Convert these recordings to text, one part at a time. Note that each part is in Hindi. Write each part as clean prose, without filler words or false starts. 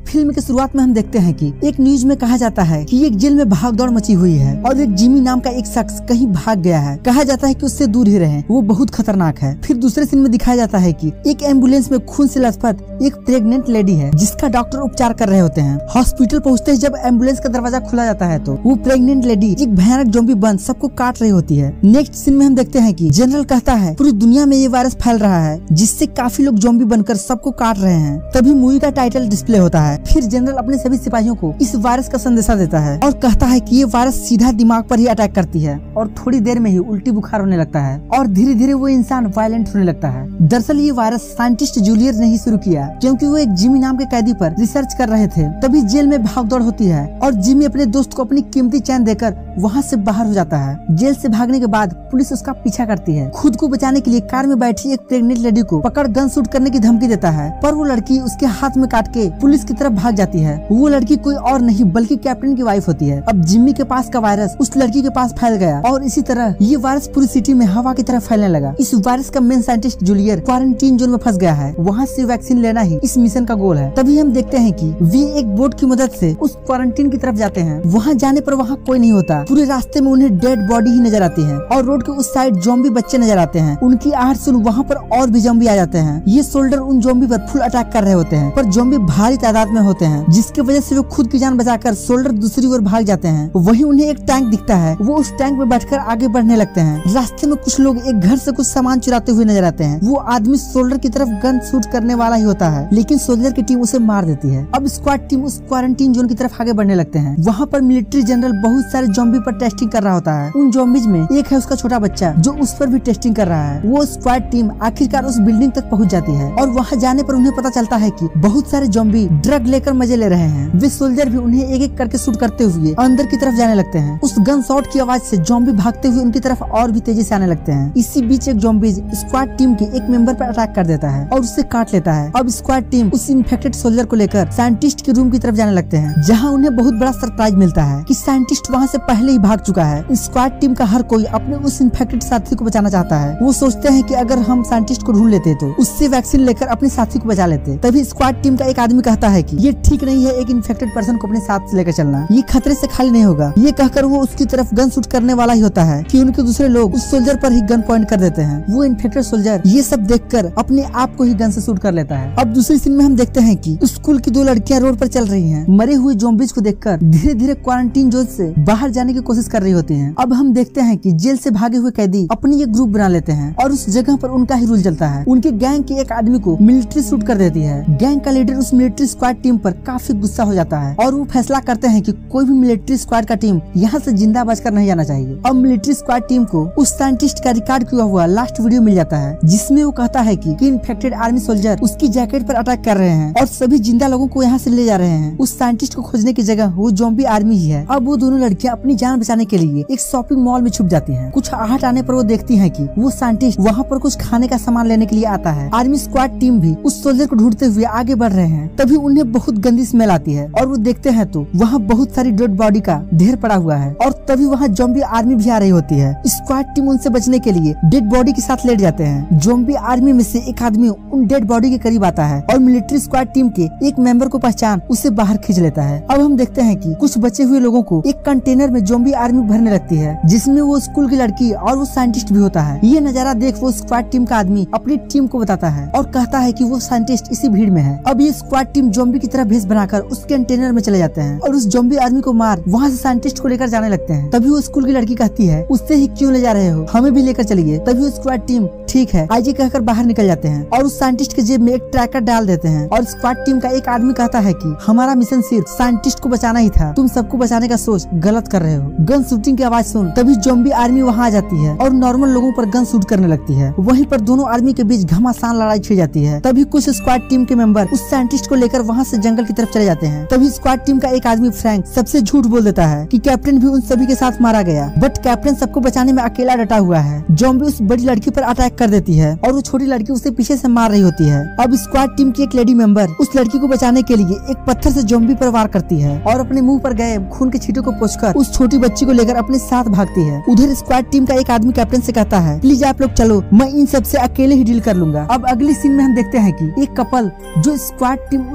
फिल्म के शुरुआत में हम देखते हैं कि एक न्यूज में कहा जाता है कि एक जेल में भागदौड़ मची हुई है और एक जिमी नाम का एक शख्स कहीं भाग गया है। कहा जाता है कि उससे दूर ही रहें, वो बहुत खतरनाक है। फिर दूसरे सीन में दिखाया जाता है कि एक एम्बुलेंस में खून से लथपथ एक प्रेग्नेंट लेडी है जिसका डॉक्टर उपचार कर रहे होते हैं। हॉस्पिटल पहुंचते ही जब एम्बुलेंस का दरवाजा खुला जाता है तो वो प्रेग्नेंट लेडी एक भयानक ज़ॉम्बी बन सबको काट रही होती है। नेक्स्ट सीन में हम देखते हैं कि जनरल कहता है पूरी दुनिया में ये वायरस फैल रहा है जिससे काफी लोग ज़ॉम्बी बनकर सबको काट रहे हैं। तभी मूवी का टाइटल डिस्प्ले होता है। फिर जनरल अपने सभी सिपाहियों को इस वायरस का संदेशा देता है और कहता है कि ये वायरस सीधा दिमाग पर ही अटैक करती है और थोड़ी देर में ही उल्टी बुखार होने लगता है और धीरे धीरे वो इंसान वायलेंट होने लगता है। दरअसल ये वायरस साइंटिस्ट जूलियर ने ही शुरू किया क्योंकि वो एक जिमी नाम के कैदी पर रिसर्च कर रहे थे। तभी जेल में भागदौड़ होती है और जिमी अपने दोस्त को अपनी कीमती चैन देकर वहाँ से बाहर हो जाता है। जेल से भागने के बाद पुलिस उसका पीछा करती है। खुद को बचाने के लिए कार में बैठी एक प्रेग्नेंट लेडी को पकड़ गन शूट करने की धमकी देता है, पर वो लड़की उसके हाथ में काट के पुलिस की तरफ भाग जाती है। वो लड़की कोई और नहीं बल्कि कैप्टन की वाइफ होती है। अब जिम्मी के पास का वायरस उस लड़की के पास फैल गया और इसी तरह ये वायरस पूरी सिटी में हवा की तरह फैलने लगा। इस वायरस का मेन साइंटिस्ट जूलियर क्वारंटीन जोन में फंस गया है। वहाँ से वैक्सीन लेना ही इस मिशन का गोल है। तभी हम देखते हैं कि वे एक बोट की मदद से उस क्वारंटीन की तरफ जाते हैं। वहाँ जाने पर वहाँ कोई नहीं होता। पूरे रास्ते में उन्हें डेड बॉडी ही नजर आती है और रोड के उस साइड ज़ॉम्बी बच्चे नजर आते हैं। उनकी आहट सुन वहाँ पर और भी ज़ॉम्बी आ जाते हैं। ये सोल्जर उन ज़ॉम्बी पर फुल अटैक कर रहे होते हैं, पर ज़ॉम्बी भारी तादाद में होते हैं जिसकी वजह से वो खुद की जान बचाकर सोल्जर दूसरी ओर भाग जाते हैं। वहीं उन्हें एक टैंक दिखता है। वो उस टैंक में बैठकर आगे बढ़ने लगते हैं। रास्ते में कुछ लोग एक घर से कुछ सामान चुराते हुए नजर आते हैं। वो आदमी सोल्जर की तरफ गन शूट करने वाला ही होता है, लेकिन सोल्जर की टीम उसे मार देती है। अब स्क्वाड टीम उस क्वारंटीन जोन की तरफ आगे बढ़ने लगते हैं। वहाँ पर मिलिट्री जनरल बहुत सारे ज़ॉम्बी पर टेस्टिंग कर रहा होता है। उन ज़ॉम्बीज में एक है उसका छोटा बच्चा जो उस पर भी टेस्टिंग कर रहा है। वो स्क्वाड टीम आखिरकार उस बिल्डिंग तक पहुँच जाती है और वहाँ जाने पर उन्हें पता चलता है कि बहुत सारे ज़ॉम्बी ड्रग लेकर मजे ले रहे हैं। वे सोल्जर भी उन्हें एक एक करके शूट करते हुए अंदर की तरफ जाने लगते हैं। उस गन शॉट की आवाज से ज़ॉम्बी भागते हुए उनकी तरफ और भी तेजी से आने लगते हैं। इसी बीच एक ज़ॉम्बीज स्क्वाड टीम के एक मेंबर पर अटैक कर देता है और उससे काट लेता है। अब स्क्वाड टीम उस इन्फेक्टेड सोल्जर को लेकर साइंटिस्ट के रूम की तरफ जाने लगते हैं, जहाँ उन्हें बहुत बड़ा सरप्राइज मिलता है कि साइंटिस्ट वहाँ से पहले ही भाग चुका है। स्क्वाड टीम का हर कोई अपने उस इन्फेक्टेड साथी को बचाना चाहता है। वो सोचते हैं कि अगर हम साइंटिस्ट को ढूंढ लेते तो उससे वैक्सीन लेकर अपने साथी को बचा लेते। तभी स्क्वाड टीम का एक आदमी कहता है कि ये ठीक नहीं है एक इन्फेक्टेड पर्सन को अपने साथ लेकर चलना, ये खतरे से खाली नहीं होगा। ये कहकर वो उसकी तरफ गन शूट करने वाला ही होता है कि उनके दूसरे लोग उस सोल्जर पर ही गन पॉइंट कर देते हैं। वो इन्फेक्टेड सोल्जर ये सब देखकर अपने आप को ही गन से शूट कर लेता है। अब दूसरी सीन में हम देखते हैं कि स्कूल की दो लड़कियां रोड पर चल रही हैं। मरे हुए ज़ॉम्बीज को देखकर धीरे धीरे क्वारंटीन जोन से बाहर जाने की कोशिश कर रही होती हैं। अब हम देखते हैं कि जेल से भागे हुए कैदी अपनी एक ग्रुप बना लेते हैं और उस जगह पर उनका ही रूल चलता है। उनके गैंग के एक आदमी को मिलिट्री शूट कर देती है। गैंग का लीडर उस मिलिट्री स्क्वाड टीम पर काफी गुस्सा हो जाता है और वो फैसला करते हैं कि कोई भी मिलिट्री स्क्वाड का टीम यहाँ से जिंदा बचकर नहीं जाना चाहिए। अब मिलिट्री स्क्वाड टीम को उस साइंटिस्ट का रिकॉर्ड किया हुआ लास्ट वीडियो मिल जाता है, जिसमें वो कहता है कि इन्फेक्टेड आर्मी सोल्जर उसकी जैकेट पर अटैक कर रहे हैं और सभी जिंदा लोगों को यहाँ से ले जा रहे हैं। उस साइंटिस्ट को खोजने की जगह वो ज़ॉम्बी आर्मी ही है। अब वो दोनों लड़कियां अपनी जान बचाने के लिए एक शॉपिंग मॉल में छुप जाती हैं। कुछ आहट आने पर वो देखती हैं कि वो साइंटिस्ट वहाँ पर कुछ खाने का सामान लेने के लिए आता है। आर्मी स्क्वाड टीम भी उस सोल्जर को ढूंढते हुए आगे बढ़ रहे हैं। तभी उन्हें बहुत गंदी स्मेल आती है और वो देखते हैं तो वहाँ बहुत सारी डेड बॉडी का ढेर पड़ा हुआ है और तभी वहाँ ज़ॉम्बी आर्मी भी आ रही होती है। स्क्वाड टीम उनसे बचने के लिए डेड बॉडी के साथ लेट जाते हैं। ज़ॉम्बी आर्मी में से एक आदमी उन डेड बॉडी के करीब आता है और मिलिट्री स्क्वाड टीम के एक मेंबर को पहचान उसे बाहर खींच लेता है। अब हम देखते हैं कि कुछ बचे हुए लोगों को एक कंटेनर में ज़ॉम्बी आर्मी भरने लगती है, जिसमें वो स्कूल की लड़की और वो साइंटिस्ट भी होता है। ये नजारा देख वो स्क्वाड टीम का आदमी अपनी टीम को बताता है और कहता है कि वो साइंटिस्ट इसी भीड़ में है। अब ये स्क्वाड टीम ज़ॉम्बी की तरह भेष बनाकर उस कंटेनर में चले जाते हैं और उस ज़ॉम्बी आर्मी को मार वहाँ से साइंटिस्ट को लेकर जाने लगते हैं। तभी वो स्कूल की लड़की कहती है उससे ही क्यों ले जा रहे हो, हमें भी लेकर चलिए। तभी वो स्क्वाड टीम ठीक है आइए कहकर बाहर निकल जाते हैं और उस साइंटिस्ट के जेब में एक ट्रैकर डाल देते हैं। और स्क्वाड टीम का एक आदमी कहता है कि हमारा मिशन सिर्फ साइंटिस्ट को बचाना ही था, तुम सबको बचाने का सोच गलत कर रहे हो। गन शूटिंग की आवाज सुन तभी ज़ॉम्बी आर्मी वहाँ आ जाती है और नॉर्मल लोगों पर गन शूट करने लगती है। वहीं पर दोनों आर्मी के बीच घमासान लड़ाई छिड़ जाती है। तभी कुछ स्क्वाड टीम के मेंबर उस साइंटिस्ट को लेकर वहाँ से जंगल की तरफ चले जाते हैं। तभी स्क्वाड टीम का एक आदमी फ्रैंक सबसे झूठ बोल देता है कि कैप्टन भी उन सभी के साथ मारा गया, बट कैप्टन सबको बचाने में अकेला डटा हुआ है। ज़ॉम्बी उस बड़ी लड़की पर अटैक कर देती है और वो छोटी लड़की उसे पीछे से मार रही होती है। अब स्क्वाड टीम की एक लेडी मेंबर उस लड़की को बचाने के लिए एक पत्थर से ज़ॉम्बी पर वार करती है और अपने मुंह पर गए खून के छींटों को पोंछकर उस छोटी बच्ची को लेकर अपने साथ भागती है। उधर स्क्वाड टीम का एक आदमी कैप्टन से कहता है प्लीज आप लोग चलो, मैं इन सब से अकेले ही डील कर लूंगा। अब अगली सीन में हम देखते हैं कि एक कपल जो स्क्वाड टीम उस साइंटिस्ट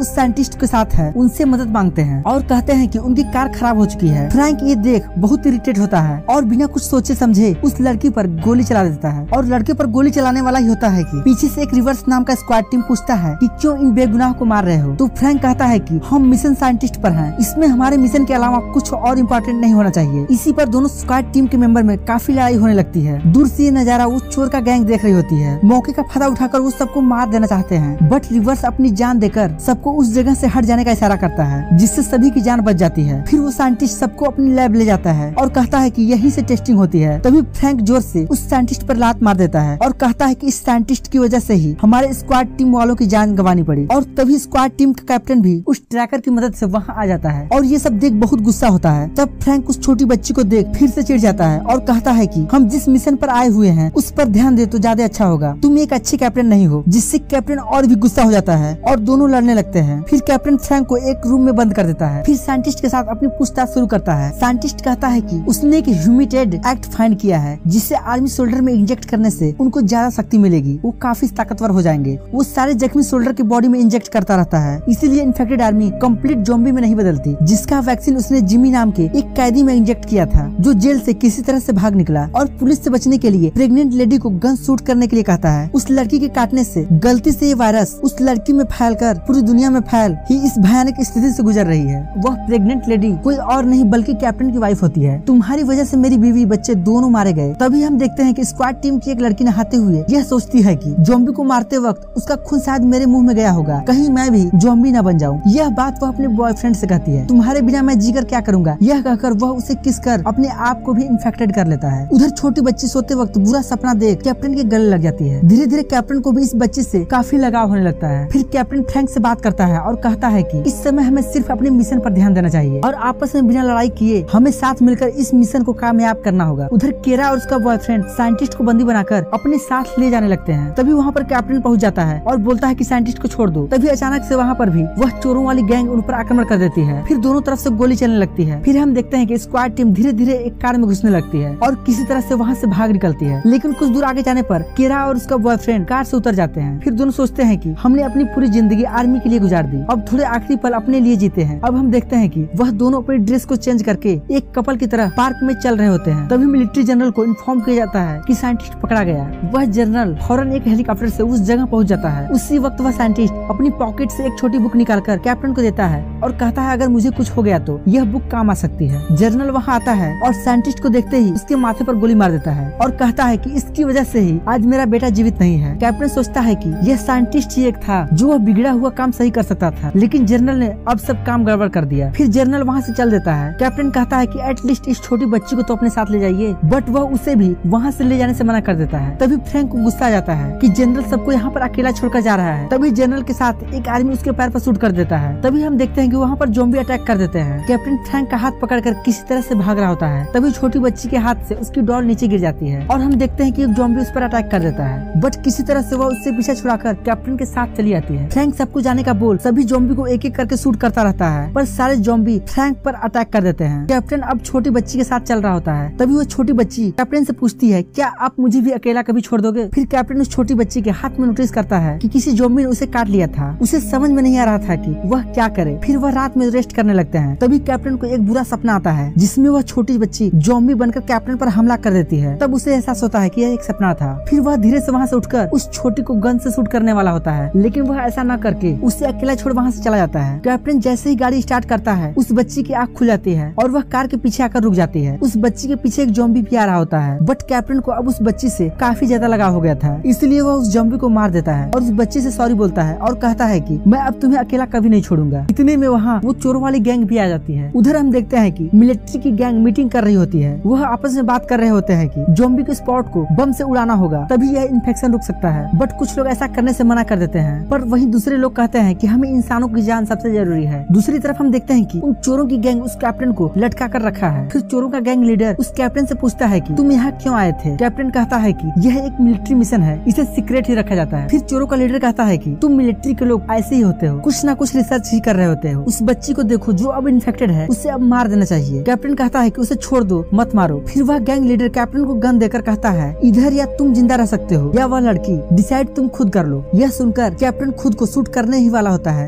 साइंटिस्ट के साथ है उनसे मदद मांगते हैं और कहते हैं कि उनकी कार खराब हो चुकी है। फ्रैंक ये देख बहुत इरिटेट होता है और बिना कुछ सोचे समझे उस लड़की पर गोली चला देता है और लड़के पर गोली चलाने वाला ही होता है कि पीछे से एक रिवर्स नाम का स्क्वाड टीम पूछता है कि क्यों इन बेगुनाह को मार रहे हो। तो फ्रैंक कहता है कि हम मिशन साइंटिस्ट पर हैं, इसमें हमारे मिशन के अलावा कुछ और इम्पोर्टेंट नहीं होना चाहिए। इसी पर दोनों स्क्वाड टीम के मेंबर में काफी लड़ाई होने लगती है। दूर से ये नजारा उस चोर का गैंग देख रही होती है। मौके का फायदा उठाकर वो सबको मार देना चाहते हैं, बट रिवर्स अपनी जान देकर सबको उस जगह से हट जाने का इशारा करता है, जिससे सभी की जान बच जाती है। फिर वो साइंटिस्ट सबको अपनी लैब ले जाता है और कहता है कि यहीं से टेस्टिंग होती है। तभी फ्रैंक जोर से उस साइंटिस्ट पर लात मार देता है और कहता है कि इस साइंटिस्ट की वजह से ही हमारे स्क्वाड टीम वालों की जान गंवानी पड़ी। और तभी स्क्वाड टीम का कैप्टन भी उस ट्रैकर की मदद से वहाँ आ जाता है और ये सब देख बहुत गुस्सा होता है। तब फ्रैंक उस छोटी बच्ची को देख फिर से चिढ़ जाता है और कहता है कि हम जिस मिशन पर आए हुए हैं उस पर ध्यान दे तो ज्यादा अच्छा होगा, तुम एक अच्छे कैप्टन नहीं हो। जिससे कैप्टन और भी गुस्सा हो जाता है और दोनों लड़ने लगते हैं। फिर कैप्टन फ्रैंक को एक रूम में बंद कर देता है। फिर साइंटिस्ट के साथ अपनी पूछताछ शुरू करता है। साइंटिस्ट कहता है कि उसने एक ह्यूमिटेड एक्ट फाइंड किया है जिससे आर्मी सोल्डर में इंजेक्ट करने से उनको ज्यादा शक्ति मिलेगी, वो काफी ताकतवर हो जाएंगे। वो सारे जख्मी सोल्डर की बॉडी में इंजेक्ट करता रहता है, इसीलिए इन्फेक्टेड आर्मी कंप्लीट ज़ॉम्बी में नहीं बदलती। जिसका वैक्सीन उसने जिमी नाम के एक कैदी में इंजेक्ट किया था जो जेल से किसी तरह से भाग निकला और पुलिस से बचने के लिए प्रेग्नेंट लेडी को गन शूट करने के लिए कहता है। उस लड़की के काटने से गलती से ये वायरस उस लड़की में फैलकर पूरी दुनिया में फैल ही इस भयानक स्थिति से गुजर रही है। वह प्रेग्नेंट लेडी कोई और नहीं बल्कि कैप्टन की वाइफ होती है। तुम्हारी वजह से मेरी बीवी बच्चे दोनों मारे गए। तभी हम देखते हैं कि स्क्वाड टीम की एक लड़की नहाते हुए यह सोचती है कि ज़ॉम्बी को मारते वक्त उसका खून शायद मेरे मुंह में गया होगा, कहीं मैं भी ज़ॉम्बी न बन जाऊं। यह बात वह अपने बॉयफ्रेंड से कहती है। तुम्हारे बिना मैं जीकर क्या करूंगा, यह कहकर वह उसे किस कर अपने आप को भी इन्फेक्टेड कर लेता है। उधर छोटी बच्ची सोते वक्त बुरा सपना देख कैप्टन के गले लग जाती है। धीरे धीरे कैप्टन को भी इस बच्ची से काफी लगाव होने लगता है। फिर कैप्टन फ्रैंक से बात करता है और कहता है कि इस समय हमें सिर्फ अपने मिशन पर ध्यान देना चाहिए और आपस में बिना लड़ाई किए हमें साथ मिलकर इस मिशन को कामयाब करना होगा। उधर केरा और उसका बॉयफ्रेंड साइंटिस्ट को बंदी बनाकर अपने साथ ले जाने लगते हैं। तभी वहाँ पर कैप्टन पहुँच जाता है और बोलता है कि साइंटिस्ट को छोड़ दो। तभी अचानक से वहाँ पर भी वह चोरों वाली गैंग उन पर आक्रमण कर देती है। फिर दोनों तरफ से गोली चलने लगती है। फिर हम देखते हैं कि स्क्वाड टीम धीरे धीरे एक कार में घुसने लगती है और किसी तरह से वहाँ से भाग निकलती है। लेकिन कुछ दूर आगे जाने पर केरा और उसका बॉयफ्रेंड कार से उतर जाते हैं। फिर दोनों सोचते हैं कि हमने अपनी पूरी जिंदगी आर्मी के लिए गुजार दी, अब थोड़े आखिरी पल अपने लिए जीते हैं। अब हम देखते हैं कि वह दोनों अपने ड्रेस को चेंज करके एक कपल की तरह पार्क में चल रहे होते हैं। तभी मिलिट्री जनरल को इन्फॉर्म किया जाता है कि साइंटिस्ट पकड़ा गया। वह जनरल फौरन एक हेलीकॉप्टर से उस जगह पहुंच जाता है। उसी वक्त वह साइंटिस्ट अपनी पॉकेट से एक छोटी बुक निकालकर कैप्टन को देता है और कहता है अगर मुझे कुछ हो गया तो यह बुक काम आ सकती है। जनरल वहाँ आता है और साइंटिस्ट को देखते ही उसके माथे पर गोली मार देता है और कहता है कि इसकी वजह से ही आज मेरा बेटा जीवित नहीं है। कैप्टन सोचता है कि यह साइंटिस्ट ही एक था जो वह बिगड़ा हुआ काम सही कर सकता था, लेकिन जनरल ने अब सब काम गड़बड़ कर दिया। फिर जनरल वहाँ से चल देता है। कैप्टन कहता है कि एटलीस्ट इस छोटी बच्ची को तो अपने साथ ले जाइए, बट वह उसे भी वहाँ से ले जाने से मना कर देता है। तभी फ्रैंक को गुस्सा आ जाता है कि जनरल सबको यहाँ पर अकेला छोड़कर जा रहा है। तभी जनरल के साथ एक आदमी उसके पैर पर शूट कर देता है। तभी हम देखते हैं कि वहाँ पर ज़ॉम्बी अटैक कर देते हैं। कैप्टन फ्रैंक का हाथ पकड़कर किसी तरह से भाग रहा होता है। तभी छोटी बच्ची के हाथ से उसकी डॉल नीचे गिर जाती है और हम देखते हैं कि एक ज़ॉम्बी उस पर अटैक कर देता है, बट किसी तरह से वह उससे पीछा छुड़ाकर कैप्टन के साथ चली आती है। फ्रैंक सबको जाने का बोल सभी ज़ॉम्बी को एक एक करके शूट करता रहता है, पर सारे ज़ॉम्बी फ्रैंक पर अटैक कर देते हैं। कैप्टन अब छोटी बच्ची के साथ चल रहा होता है। तभी वो छोटी बच्ची कैप्टन से पूछती है क्या आप मुझे भी अकेला कभी छोड़ दोगे। फिर कैप्टन उस छोटी बच्ची के हाथ में नोटिस करता है कि किसी ज़ॉम्बी ने उसे काट लिया था। उसे समझ में नहीं आ रहा था कि वह क्या करे। फिर वह रात में रेस्ट करने लगते हैं। तभी कैप्टन को एक बुरा सपना आता है जिसमें वह छोटी बच्ची ज़ॉम्बी बनकर कैप्टन पर हमला कर देती है। तब उसे एहसास होता है कि यह एक सपना था। फिर वह धीरे से वहाँ से उठकर उस छोटी को गन से शूट करने वाला होता है, लेकिन वह ऐसा न करके उसे अकेला छोड़ वहाँ से चला जाता है। कैप्टन जैसे ही गाड़ी स्टार्ट करता है उस बच्ची की आँख खुल जाती है और वह कार के पीछे आकर रुक जाती है। उस बच्ची के पीछे एक ज़ॉम्बी भी आ रहा होता है, बट कैप्टन को अब उस बच्ची से काफी ज्यादा लगाव हो गया था, इसलिए वह उस ज़ॉम्बी को मार देता है और उस बच्ची से सॉरी बोलता है और कहता है कि मैं अब तुम्हें अकेला कभी नहीं छोड़ूंगा। इतने में वहाँ वो चोरों वाली गैंग भी आ जाती है। उधर हम देखते हैं कि मिलिट्री की गैंग मीटिंग कर रही होती है। वह आपस में बात कर रहे होते हैं कि ज़ॉम्बी के स्पॉट को बम से उड़ाना होगा, तभी यह इन्फेक्शन रुक सकता है। बट कुछ लोग ऐसा करने से मना कर देते हैं, पर वहीं दूसरे लोग कहते हैं कि हमें इंसानों की जान सबसे जरूरी है। दूसरी तरफ हम देखते हैं कि उन चोरों की गैंग उस कैप्टन को लटका कर रखा है। फिर चोरों का गैंग लीडर उस कैप्टन से पूछता है कि तुम यहाँ क्यों आए थे। कैप्टन कहता है कि यह एक मिलिट्री मिशन है, इसे सीक्रेट ही रखा जाता है। फिर चोरों का लीडर कहता है कि तुम मिलिट्री के लोग ऐसे ही होते हो, कुछ न कुछ रिसर्च ही कर रहे होते हो। उस बच्ची को देखो जो अब इन्फेक्टेड है, उसे अब मार देना चाहिए। कैप्टन कहता है कि उसे छोड़ दो, मत मारो। फिर वह गैंग लीडर कैप्टन को गन देकर कहता है इधर या तुम जिंदा रह सकते हो या वह लड़की, डिसाइड तुम खुद कर लो। यह सुनकर कैप्टन खुद को शूट करने ही वाला होता है,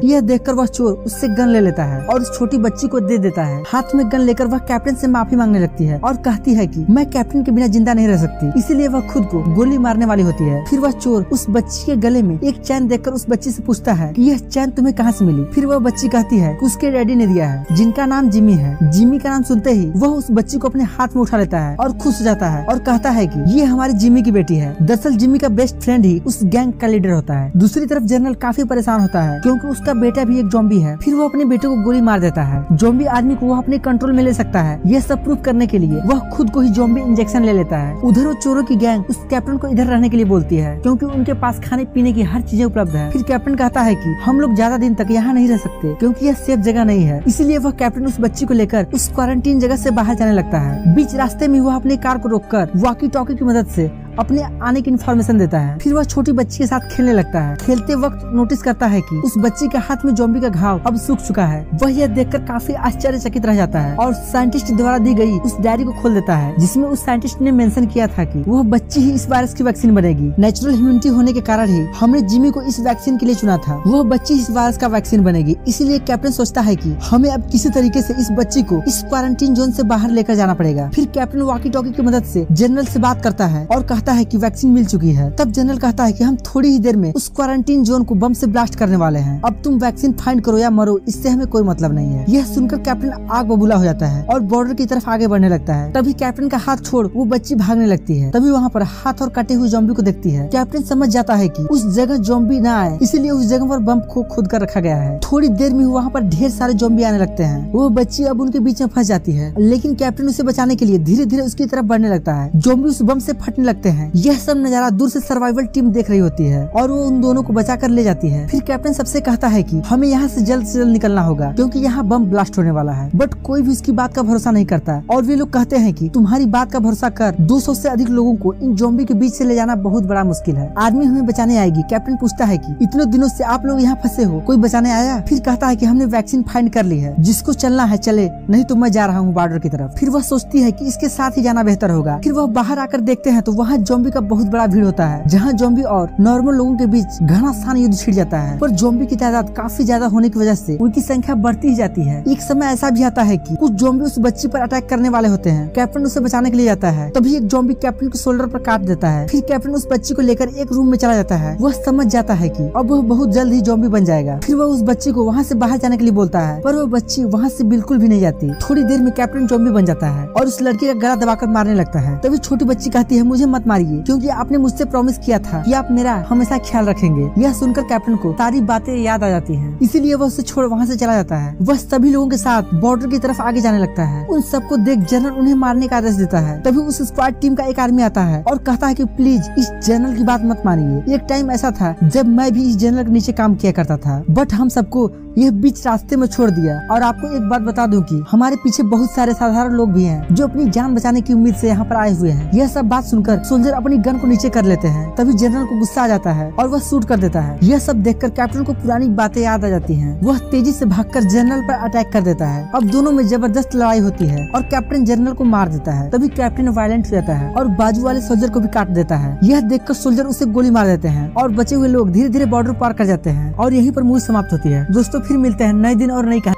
यह देखकर वह चोर उससे गन ले लेता है और उस छोटी बच्ची को दे देता है। हाथ में गन लेकर वह कैप्टन से माफी मांगने लगती है और कहती है कि मैं कैप्टन के बिना जिंदा नहीं रह सकती, इसीलिए वह खुद को गोली मारने वाली होती है। फिर वह चोर उस बच्ची के गले में एक चैन देखकर उस बच्ची से पूछता है कि यह चैन तुम्हें कहाँ से मिली। फिर वह बच्ची कहती है कि उसके डैडी ने दिया है, जिनका नाम जिमी है। जिमी का नाम सुनते ही वह उस बच्ची को अपने हाथ में उठा लेता है और खुश हो जाता है और कहता है कि ये हमारी जिमी की बेटी है। दरअसल जिमी का बेस्ट फ्रेंड ही उस गैंग का लीडर होता है। दूसरी तरफ जनरल काफी परेशान होता है क्योंकि उसका बेटा भी एक ज़ॉम्बी है। फिर वो अपने बेटे को गोली मार देता है। ज़ॉम्बी आदमी को वह अपने कंट्रोल में ले सकता है। यह सब प्रूफ करने के लिए वह खुद को ही ज़ॉम्बी इंजेक्शन ले लेता है। उधर वो चोरों की गैंग उस कैप्टन को इधर रहने के लिए बोलती है क्योंकि उनके पास खाने पीने की हर चीजें उपलब्ध है। फिर कैप्टन कहता है कि हम लोग ज्यादा दिन तक यहाँ नहीं रह सकते क्योंकि यह सेफ जगह नहीं है। इसीलिए वह कैप्टन उस बच्ची को लेकर उस क्वारंटीन जगह से बाहर जाने लगता है। बीच रास्ते में वह अपनी कार को रोककर वॉकी टॉकी की मदद से अपने आने की इन्फॉर्मेशन देता है। फिर वह छोटी बच्ची के साथ खेलने लगता है। खेलते वक्त नोटिस करता है कि उस बच्ची के हाथ में ज़ॉम्बी का घाव अब सूख चुका है। वह यह देखकर काफी आश्चर्यचकित रह जाता है और साइंटिस्ट द्वारा दी गई उस डायरी को खोल देता है जिसमें उस साइंटिस्ट ने मेंशन किया था कि वह बच्ची ही इस वायरस की वैक्सीन बनेगी। नेचुरल इम्यूनिटी होने के कारण ही हमने जिमी को इस वैक्सीन के लिए चुना था। वह बच्ची इस वायरस का वैक्सीन बनेगी। इसीलिए कैप्टन सोचता है कि हमें अब किसी तरीके से इस बच्ची को इस क्वारंटीन जोन से बाहर लेकर जाना पड़ेगा। फिर कैप्टन वॉकी टॉकी की मदद से जनरल से बात करता है और कहता है कि वैक्सीन मिल चुकी है। तब जनरल कहता है कि हम थोड़ी ही देर में उस क्वारंटीन जोन को बम से ब्लास्ट करने वाले हैं। अब तुम वैक्सीन फाइंड करो या मरो, इससे हमें कोई मतलब नहीं है। यह सुनकर कैप्टन आग बबूला हो जाता है और बॉर्डर की तरफ आगे बढ़ने लगता है। तभी कैप्टन का हाथ छोड़ वो बच्ची भागने लगती है। तभी वहाँ पर हाथ और कटे हुए ज़ॉम्बी को देखती है। कैप्टन समझ जाता है कि उस जगह ज़ॉम्बी ना आए, इसीलिए उस जगह पर बम को खोद कर रखा गया है। थोड़ी देर में वहाँ पर ढेर सारे ज़ॉम्बी आने लगते हैं। वो बच्ची अब उनके बीच में फंस जाती है, लेकिन कैप्टन उसे बचाने के लिए धीरे धीरे उसकी तरफ बढ़ने लगता है। ज़ॉम्बी उस बम से फटने लगते हैं। यह सब नजारा दूर से सर्वाइवल टीम देख रही होती है और वो उन दोनों को बचा कर ले जाती है। फिर कैप्टन सबसे कहता है कि हमें यहाँ से जल्द निकलना होगा क्योंकि यहाँ बम ब्लास्ट होने वाला है। बट कोई भी उसकी बात का भरोसा नहीं करता और वे लोग कहते हैं कि तुम्हारी बात का भरोसा कर 200 से अधिक लोगों को इन ज़ॉम्बी के बीच से ले जाना बहुत बड़ा मुश्किल है। आर्मी हमें बचाने आएगी। कैप्टन पूछता है कि इतने दिनों से आप लोग यहाँ फंसे हो, कोई बचाने आया? फिर कहता है कि हमने वैक्सीन फाइंड कर ली है, जिसको चलना है चले, नहीं तो मैं जा रहा हूँ बॉर्डर की तरफ। फिर वह सोचती है कि इसके साथ ही जाना बेहतर होगा। फिर वह बाहर आकर देखते हैं तो वहाँ ज़ॉम्बी का बहुत बड़ा भीड़ होता है, जहाँ ज़ॉम्बी और नॉर्मल लोगों के बीच घमासान युद्ध छिड़ जाता है। पर ज़ॉम्बी की तादाद काफी ज्यादा होने की वजह से उनकी संख्या बढ़ती ही जाती है। एक समय ऐसा भी आता है कि कुछ ज़ॉम्बी उस बच्ची पर अटैक करने वाले होते हैं। कैप्टन उसे बचाने के लिए जाता है, तभी एक ज़ॉम्बी कैप्टन के शोल्डर पर काट देता है। फिर कैप्टन उस बच्ची को लेकर एक रूम में चला जाता है। वह समझ जाता है कि अब वह बहुत जल्द ही ज़ॉम्बी बन जाएगा। फिर वह उस बच्ची को वहाँ से बाहर जाने के लिए बोलता है, पर वह बच्ची वहाँ से बिल्कुल भी नहीं जाती। थोड़ी देर में कैप्टन ज़ॉम्बी बन जाता है और उस लड़की का गला दबाकर मारने लगता है। तभी छोटी बच्ची कहती है, मुझे मत मारिए क्योंकि आपने मुझसे प्रॉमिस किया था कि आप मेरा हमेशा ख्याल रखेंगे। यह सुनकर कैप्टन को सारी बातें याद आ जाती हैं, इसीलिए वह उसे छोड़ वहाँ से चला जाता है। वह सभी लोगों के साथ बॉर्डर की तरफ आगे जाने लगता है। उन सबको देख जनरल उन्हें मारने का आदेश देता है। तभी उस स्क्वाड टीम का एक आदमी आता है और कहता है कि प्लीज इस जनरल की बात मत मानिए। एक टाइम ऐसा था जब मैं भी इस जनरल के नीचे काम किया करता था, बट हम सबको यह बीच रास्ते में छोड़ दिया। और आपको एक बात बता दूं कि हमारे पीछे बहुत सारे साधारण लोग भी हैं जो अपनी जान बचाने की उम्मीद से यहाँ पर आए हुए हैं। यह सब बात सुनकर सोल्जर अपनी गन को नीचे कर लेते हैं। तभी जनरल को गुस्सा आ जाता है और वह शूट कर देता है। यह सब देखकर कैप्टन को पुरानी बातें याद आ जाती हैं। वह तेजी से भागकर जनरल पर अटैक कर देता है। अब दोनों में जबरदस्त लड़ाई होती है और कैप्टन जनरल को मार देता है। तभी कैप्टन वायलेंट हो जाता है और बाजू वाले सोल्जर को भी काट देता है। यह देखकर सोल्जर उसे गोली मार देते हैं और बचे हुए लोग धीरे धीरे बॉर्डर पार कर जाते हैं और यहीं पर मूवी समाप्त होती है। दोस्तों फिर मिलते हैं नए दिन और नई कहानी।